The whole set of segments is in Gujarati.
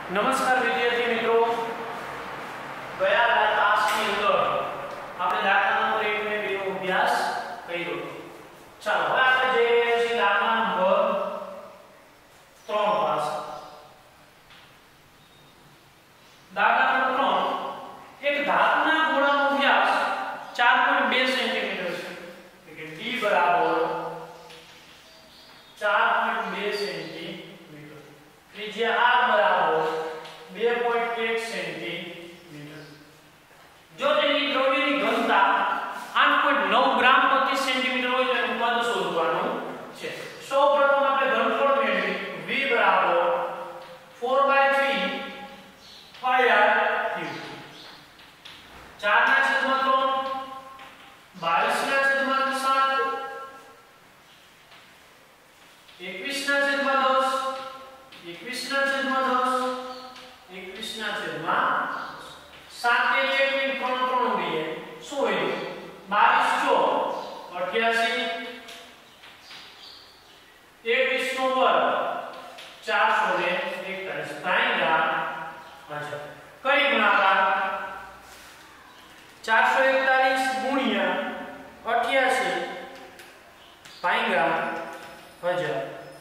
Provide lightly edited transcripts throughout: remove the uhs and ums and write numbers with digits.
નમસ્કાર વિદ્યાર્થી મિત્રો, ગયા ક્લાસની અંદર આપણે દાખલા નંબર 1 ને 2 નો અભ્યાસ કર્યો. ચાલો હવે આપણે જઈ રહ્યા છીએ દાખલા નંબર 3 પાસે. દાખલા નંબર 3, એક ધાતુના ગોળાનો વ્યાસ 4.2 સેન્ટીમીટર છે, એટલે કે d બરાબર 4.2 સેન્ટીમીટર, ત્રિજ્યા r બરાબર 2.1 સેન્ટીમીટર. જો તેની દ્રવ્યની ઘનતા 8.9 ગ્રામ પ્રતિ સેન્ટીમીટર હોય તો એનું કદ શોધવાનું છે. સૌપ્રથમ આપણે ઘનફળ મેળવી v બરાબર 4/3 pi r cube. 4 ના છેદમાં 3, 22 ના છેદમાં 7, 21 ના છેદમાં 10, 21 ના છેદમાં 10, 21 ના છેદમાં 7 ને 1 ની 3 3 ઉડીએ શું હોય? 22 88, 21 નો વર્ગ 441 ભાગ્યા 1000. કઈ ગુણાકાર 441 ગુણ્યા 88 ભાગ્યા 1000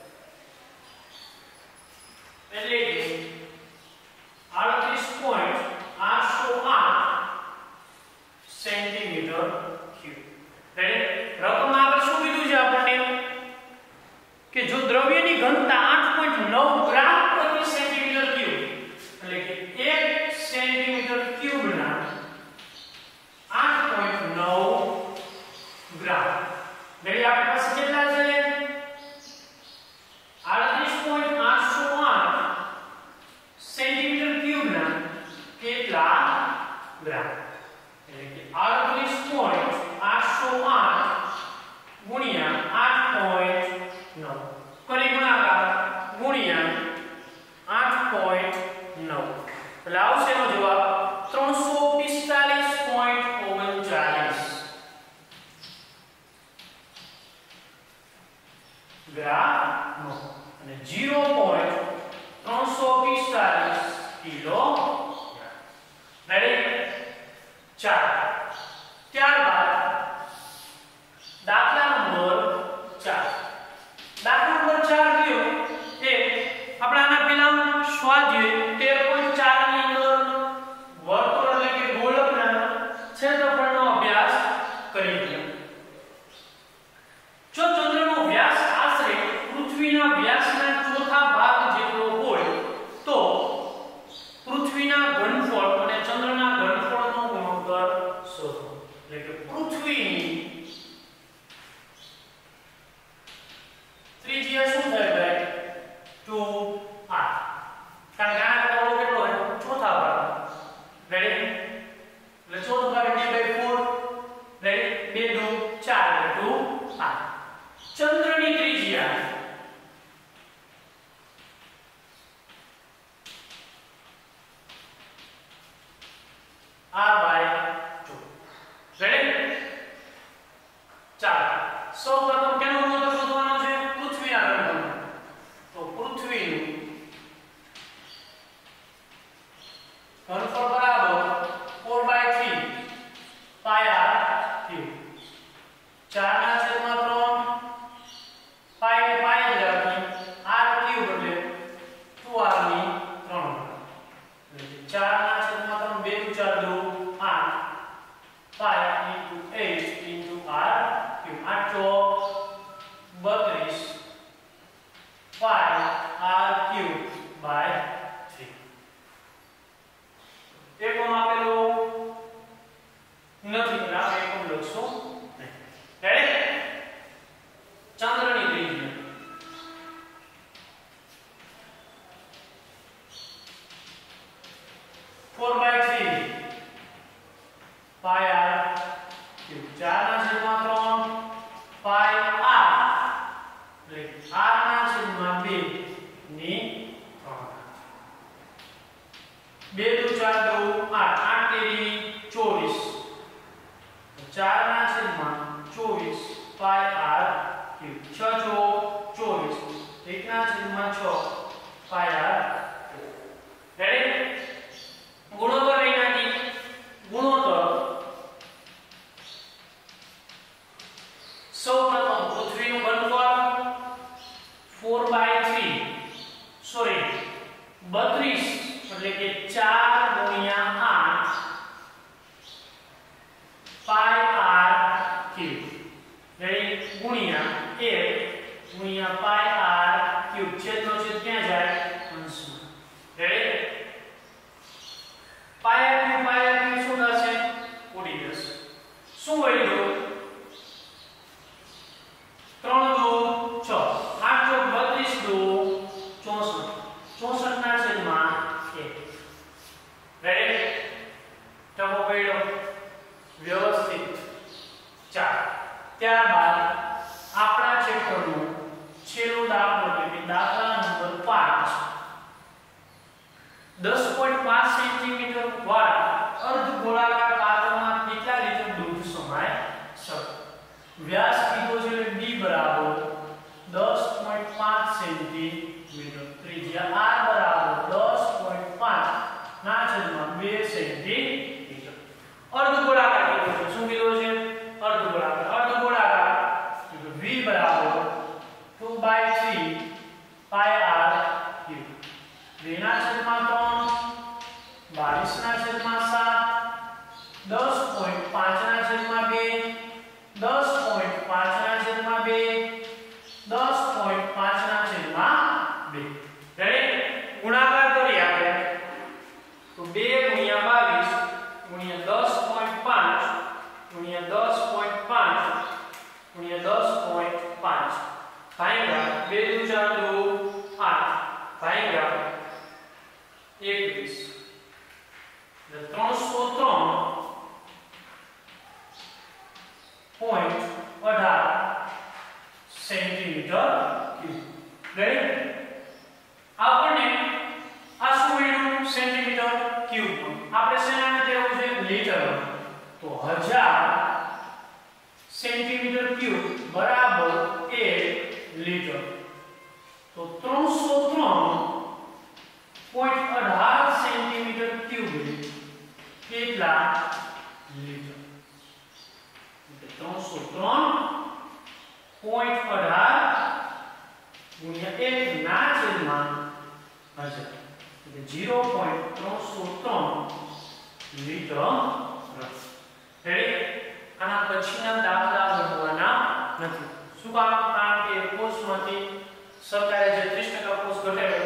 એટલે કે 38.808 સેન્ટીમીટર ક્યુબ. રકમ આગળ શું કીધું છે આપણને કે જો દ્રવ્યની ઘનતા 8.9 ગ્રામ પ્રતિ સેન્ટીમીટર ક્યુબ, એટલે કે 1 સેન્ટીમીટર ક્યુબના 8.9 ગ્રામ, એટલે આપણી પાસે કેટલા છે? 38.808 સેન્ટીમીટર ક્યુબના કેટલા ગ્રામ, એટલે કે 38.808 ગુણ્યા 8.9 કરી ગુણાકાર ગુણ્યા 8.9 એટલે આવશે એનો જવાબ 345.39 ગ્રામ અને 0.345 કિલો. રેડી? ચાલો ત્યારબાદ દાખલા નંબર 4. દાખલા નંબર 4 કયો? એ આપણે આના પહેલા સ્વાધ્યાય 13.4 ની અંદર વર્તુળ એટલે કે ગોળકના ક્ષેત્રફળનો અભ્યાસ કરી લીધો. જો ચંદ્રનો વ્યાસ આશરે પૃથ્વીના વ્યાસના ચોથા ભાગ જેટલો હોય તો પૃથ્વીના ઘનફળ અને ચંદ્રના ઘનફળનો ગુણોત્તર શોધો. એટલે કે પૃથ્વીની ત્રિજ્યા શું થાય ભાઈ? 2r. કારણ કે આ કોણો કેટલો હોય? ચોથા ભાગ. રેડી? એટલે ચોથો ભાગ 2/4. રેડી? 2 2 4 એટલે 2r. ચંદ્રની ત્રિજ્યા r/2. રેડી? ચાલો સૌપ્રથમ કેનો ગુણોત્તર શોધવાનો છે? પૃથ્વીના ઘનફળનો. તો પૃથ્વીનું ઘનફળ બરાબર 4/3 pi r cube. 4 ના છેદમાં 3, pi ને pi જ રાખી, r cube એટલે 2r ની 3. એટલે 4 ના છેદમાં 3, 2 4 2 8 pi into 8 into r cube. 8 Chowk 32 pi r cube by 3. એકમ આપેલો નથી એટલે આપણે એકમ લખશું નહીં. રેડી? ચંદ્રની ત્રિજ્યા pi r cube. 4 ના છેદમાં 3 pi r એટલે r ના છેદમાં 2 ની 3. 2 2 4 2 8 8 તેરી 24. 4 ના છેદમાં 24 pi r cube. 6 ચોક 24. 1 ના છેદમાં 6 pi r 32 એટલે કે 4 ગુણ્યા 8 પાઈ r ક્યુબ રેડી ગુણ્યા 1 ગુણ્યા પાઈ r ક્યુબ છેદનો છેદ ક્યાં જાય અંશમાં રેડી પાઈ r ક્યુબ શું થશે ઉડી જશે શું વધ્યું 3 2 6 8 ચોક 32 2 64 ના છેદમાં 1 રેડી ટકો પડ્યો વ્યવસ્થિત 4 ત્યારબાદ આપણા ચેપ્ટરનું છેલ્લું દાખલો એટલે કે દાખલા નંબર 5 10.5 સેન્ટીમીટર વાળા અર્ધગોળાકાર પાત્રમાં કેટલા લીટર દૂધ સમાય શકે વ્યાસ કીધો છે એટલે d બરાબર 10.5 સેન્ટીમીટર ત્રિજ્યા r બરાબર 10.5 ના છેદમાં 2 સેન્ટીમીટર અર્ધગોળાકાર કીધો છે શું કીધો છે અર્ધગોળાકાર એટલે v બરાબર 2/3 પાઈ r ક્યુબ 2 ના છેદમાં 3 22 ના છેદમાં 7 10.5 ના છેદમાં 2 10.5 ના છેદમાં 2 10.5 ના છેદમાં 2 રેડી ગુણાકાર કરીએ આપણે તો 2 ગુણ્યા 22 ગુણ્યા 10.5 ગુણ્યા 10.5 ગુણ્યા 10.5 ભાગ્યા 2 દુ 4 દુ 8 ભાગ્યા 21 303.18 સેન્ટીમીટર ક્યુબ રેડી આપણને આ શું મળ્યું સેન્ટીમીટર ક્યુબ આપણે શેનાને કહેવું છે લીટર તો 1000 સેન્ટીમીટર ક્યુબ બરાબર 1 લીટર તો 303.18 સેન્ટીમીટર ક્યુબ કેટલા લીટર 303.18 ગુણ્યા 1 ના છેદમાં 1000 એટલે 0.303 લીટર રેડી આના પછીના દાખલા ગણવાના નથી શું કામ કારણ કે કોર્સમાંથી સરકારે જે 30% કોર્સ ઘટાડ્યો